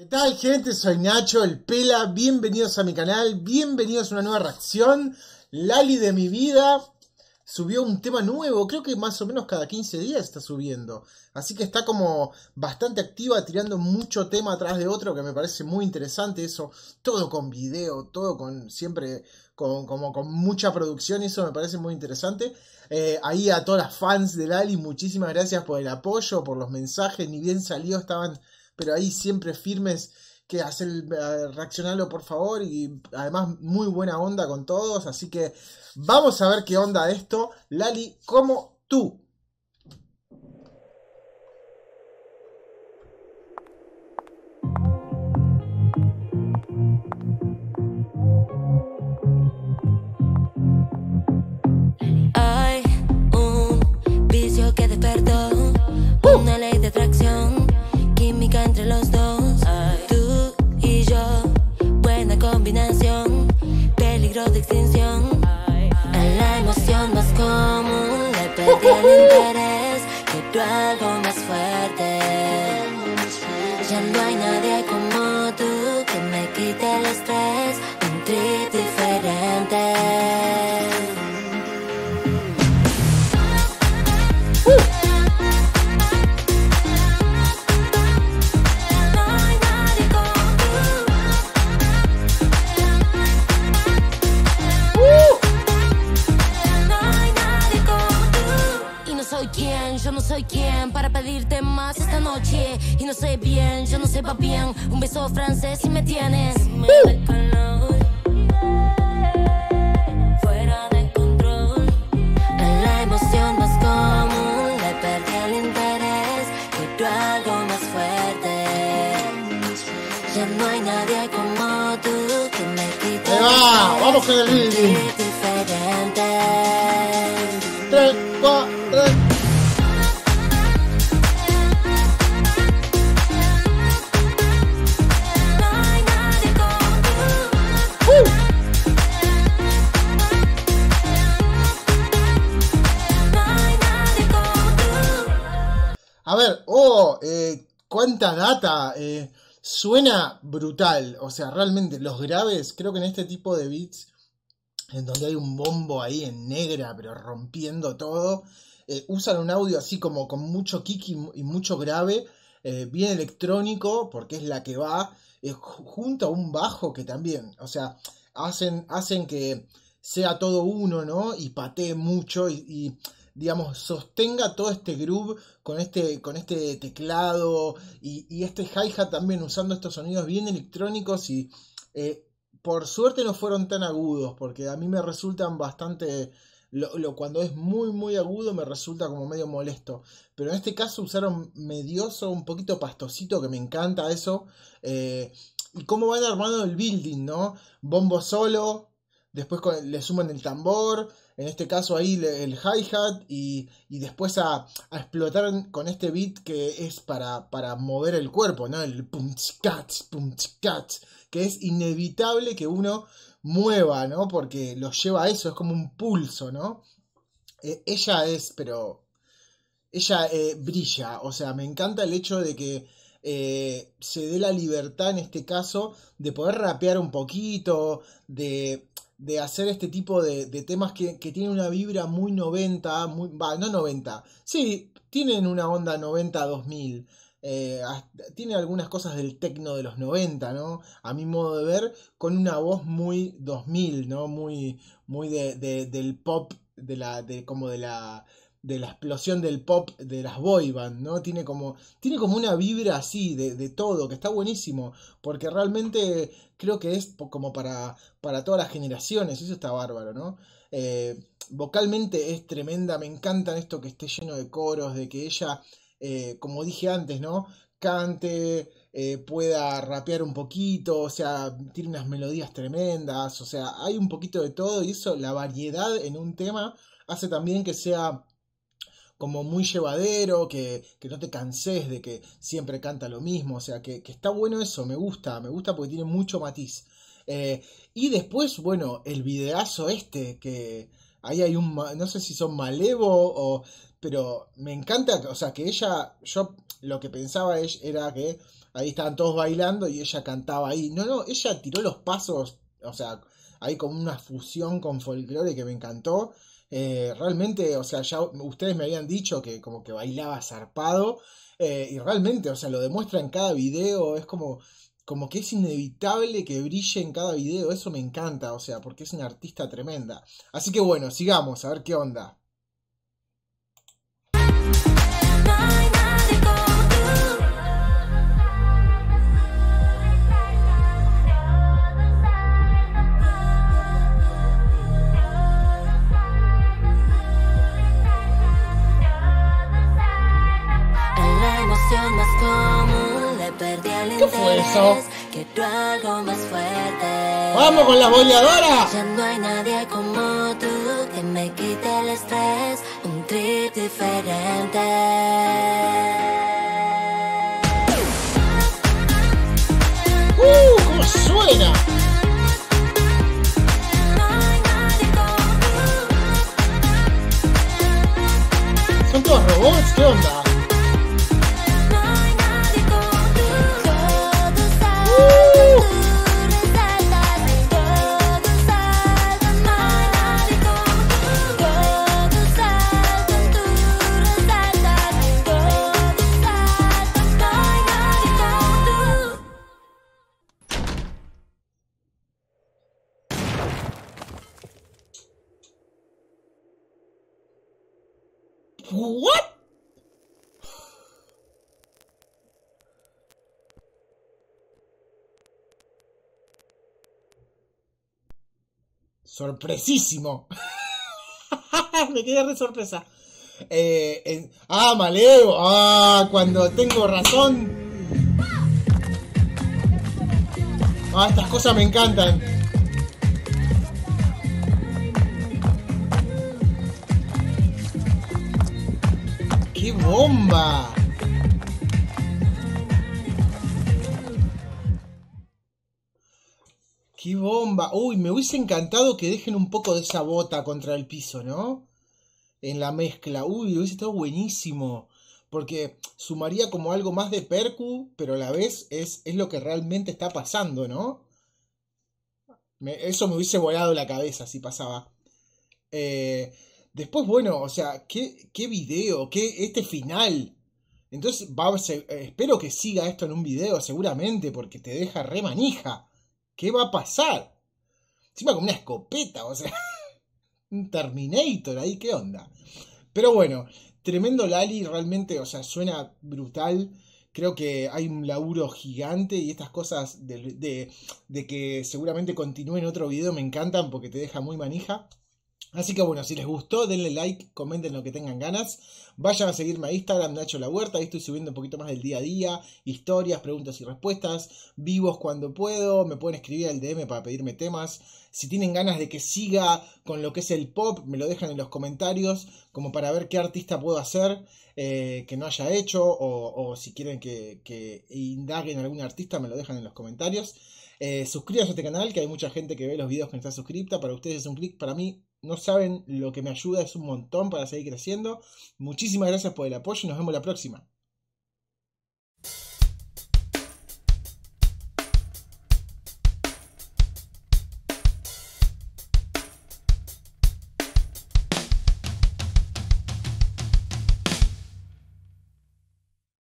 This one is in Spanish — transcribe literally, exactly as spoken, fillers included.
¿Qué tal, gente? Soy Nacho, el Pela. Bienvenidos a mi canal, bienvenidos a una nueva reacción. Lali de mi vida subió un tema nuevo, creo que más o menos cada quince días está subiendo. Así que está como bastante activa, tirando mucho tema atrás de otro, que me parece muy interesante eso. Todo con video, todo con siempre con, como con mucha producción, eso me parece muy interesante. Eh, ahí a todas las fans de Lali, muchísimas gracias por el apoyo, por los mensajes. Ni bien salió, estaban, pero ahí siempre firmes, que hacer uh, reaccionarlo por favor, y además muy buena onda con todos, así que vamos a ver qué onda esto. Lali, como tú. Hay un vicio que despertó, uh. una ley de atracción, química entre los dos. Tú y yo, buena combinación, peligro de extinción. A la emoción más común le perdí el interés, quiero algo más fuerte. Ya no hay nadie como tú que me quite el estrés, un trip diferente. Yo no soy quien para pedirte más esta noche. Y no sé bien, yo no sé va bien. Un beso francés y me tienes me da calor, fuera de control. En la emoción más común le perdí el interés, quiero algo más fuerte. Ya no hay nadie como tú que me quite el va, vamos con el building. Diferente. tres, cuatro, tres. A ver, oh, eh, cuánta data, eh, suena brutal, o sea, realmente los graves, creo que en este tipo de beats, en donde hay un bombo ahí en negra, pero rompiendo todo, eh, usan un audio así como con mucho kick y, y mucho grave, eh, bien electrónico, porque es la que va, eh, junto a un bajo que también, o sea, hacen, hacen que sea todo uno, ¿no? Y patee mucho y... y digamos, sostenga todo este groove con este, con este teclado y, y este hi-hat también, usando estos sonidos bien electrónicos y eh, por suerte no fueron tan agudos, porque a mí me resultan bastante, lo, lo, cuando es muy muy agudo me resulta como medio molesto, pero en este caso usaron medioso, un poquito pastosito, que me encanta eso, eh, y cómo van armando el building, ¿no? Bombo solo, después le suman el tambor, en este caso ahí el hi-hat, y, y después a, a explotar con este beat que es para, para mover el cuerpo, ¿no? El pum tzicats, pum tzicats, que es inevitable que uno mueva, ¿no? Porque lo lleva a eso, es como un pulso, ¿no? Eh, ella es, pero... Ella eh, brilla, o sea, me encanta el hecho de que eh, se dé la libertad en este caso de poder rapear un poquito, de... de hacer este tipo de, de temas que, que tienen una vibra muy noventa, muy, bah, no noventa, sí, tienen una onda noventa dos mil, eh, tiene algunas cosas del techno de los noventa, ¿no? A mi modo de ver, con una voz muy dos mil, ¿no? Muy, muy de, de, del pop, de la, de, como de la... de la explosión del pop de las boy band, ¿no? Tiene como, tiene como una vibra así de, de todo, que está buenísimo, porque realmente creo que es como para, para todas las generaciones, eso está bárbaro, ¿no? Eh, vocalmente es tremenda, me encanta esto que esté lleno de coros, de que ella, eh, como dije antes, ¿no? Cante, eh, pueda rapear un poquito, o sea, tiene unas melodías tremendas, o sea, hay un poquito de todo, y eso, la variedad en un tema, hace también que sea como muy llevadero, que, que no te canses de que siempre canta lo mismo, o sea, que, que está bueno eso, me gusta, me gusta porque tiene mucho matiz. Eh, y después, bueno, el videazo este, que ahí hay un, ma- no sé si son malevo o, pero me encanta, o sea, que ella, yo lo que pensaba es- era que ahí estaban todos bailando y ella cantaba ahí. No, no, ella tiró los pasos, o sea, hay como una fusión con folclore que me encantó. Eh, realmente, o sea, ya ustedes me habían dicho que como que bailaba zarpado. Eh, y realmente, o sea, lo demuestra en cada video. Es como, como que es inevitable que brille en cada video. Eso me encanta, o sea, porque es una artista tremenda. Así que bueno, sigamos, a ver qué onda. No hay nadie como tú. En la emoción más común le perdí el ¿Qué fue eso? interés. Quiero algo más fuerte. ¡Vamos con la boleadora! Ya no hay nadie como tú que me quite el estrés, un trip diferente. ¡Uh! ¿Cómo suena? No hay nadie como tú. ¿Son todos robots? ¿Qué onda? No hay nadie como tú. Todo salta, ¡Uh! tú resaltas. Todo salta, no hay nadie como tú. Todo salta, tú resaltas. Todo salta, no hay nadie como tú. ¿What? Sorpresísimo. Me quedé re sorpresa. Eh, en- ah, Malevo. Ah, cuando tengo razón. Ah, estas cosas me encantan. ¡Qué bomba! ¡Qué bomba! Uy, me hubiese encantado que dejen un poco de esa bota contra el piso, ¿no? En la mezcla. Uy, hubiese estado buenísimo. Porque sumaría como algo más de percu, pero a la vez es, es lo que realmente está pasando, ¿no? Me- eso me hubiese volado la cabeza si pasaba. Eh, después, bueno, o sea, ¿qué, qué video? ¿Qué este final? Entonces, va, a ser- eh, espero que siga esto en un video, seguramente, porque te deja re manija. ¿Qué va a pasar? Encima con una escopeta, o sea, un Terminator ahí, ¿qué onda? Pero bueno, tremendo Lali, realmente, o sea, suena brutal. Creo que hay un laburo gigante y estas cosas de, de, de que seguramente continúe en otro video me encantan porque te deja muy manija. Así que bueno, si les gustó, denle like, comenten lo que tengan ganas. Vayan a seguirme a Instagram, Nacho La Huerta. Ahí estoy subiendo un poquito más del día a día, historias, preguntas y respuestas, vivos cuando puedo. Me pueden escribir al D M para pedirme temas. Si tienen ganas de que siga con lo que es el pop, me lo dejan en los comentarios, como para ver qué artista puedo hacer eh, que no haya hecho, o, o si quieren que, que indaguen algún artista, me lo dejan en los comentarios. Eh, suscríbanse a este canal, que hay mucha gente que ve los videos que no está suscripta. Para ustedes es un clic, para mí no saben lo que me ayuda, es un montón para seguir creciendo. Muchísimas gracias por el apoyo y nos vemos la próxima.